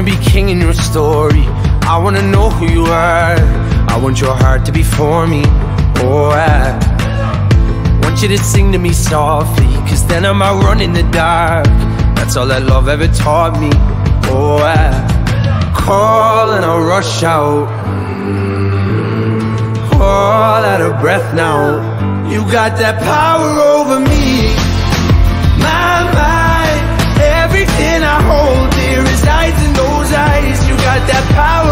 be king in your story. I wanna know who you are. I want your heart to be for me. Oh, I want you to sing to me softly, cause then I might run in the dark. That's all that love ever taught me. Oh, I call and I rush out, all out of breath now. You got that power over me. My mind, everything I hold dear resides in those eyes. You got that power